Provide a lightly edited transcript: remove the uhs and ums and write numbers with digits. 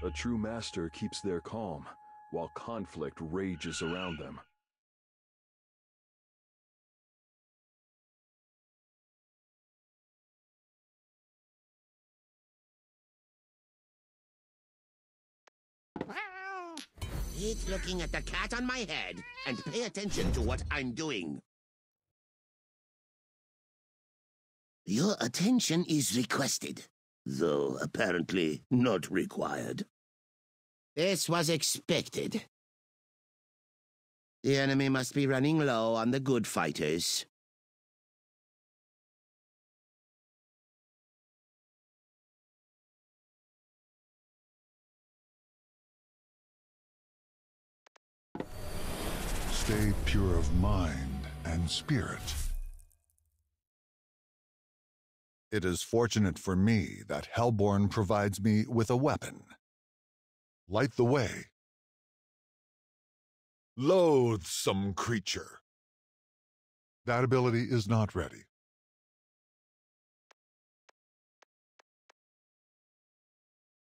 A true master keeps their calm, while conflict rages around them. Quit looking at the cat on my head and pay attention to what I'm doing. Your attention is requested, though apparently not required. This was expected. The enemy must be running low on the good fighters. Stay pure of mind and spirit. It is fortunate for me that Hellborn provides me with a weapon. Light the way. Loathsome creature. That ability is not ready.